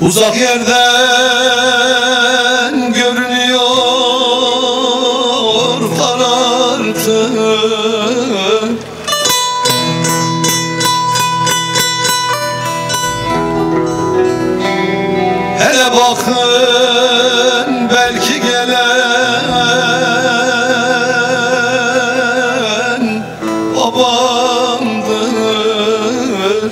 Uzak yerden görünüyor karartı. Hele bakın belki gelen babamdır.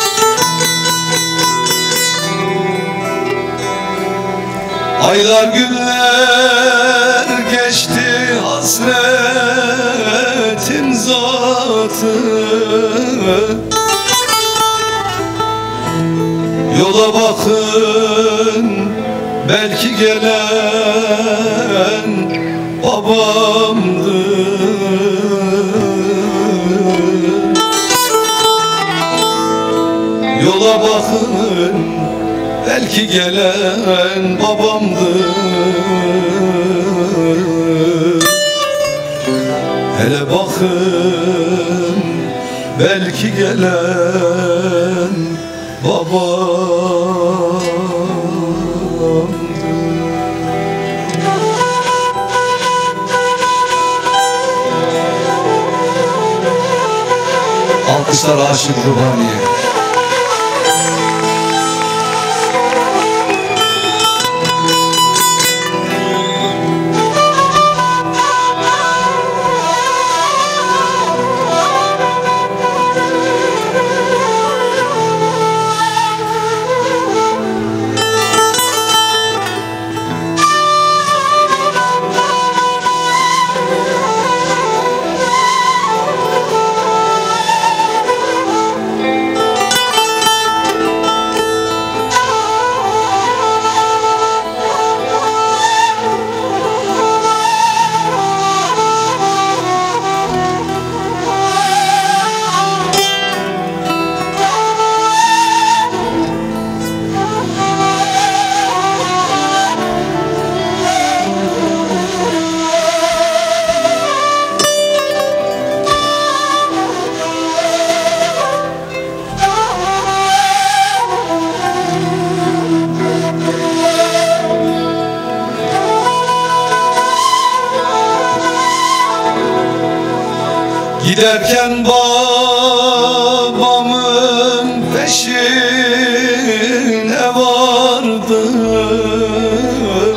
Aylar günler geçti hasretin zatı. Yola bakın belki gelen babamdır. Yola bakın belki gelen babamdır. Hele bakın belki gelen babamdır. Alkışlar Aşık Ruhani'ye. Giderken babamın peşine vardım.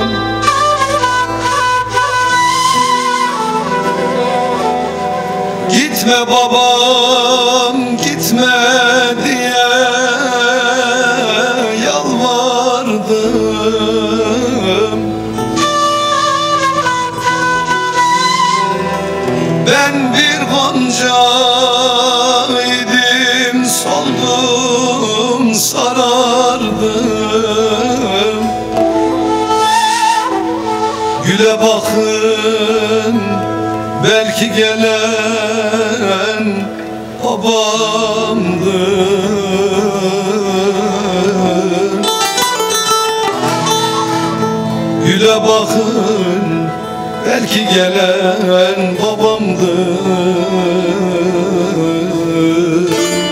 Gitme babam gitme diye yalvardım. Ben bir gonca idim, soldum sarardım. Güle bakın belki gelen babamdır. Güle bakın belki gelen babamdır.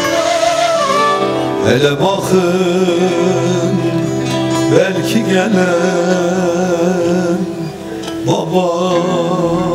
Hele bakın belki gelen babam.